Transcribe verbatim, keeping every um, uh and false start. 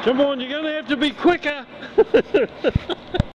Come on, you're going to have to be quicker.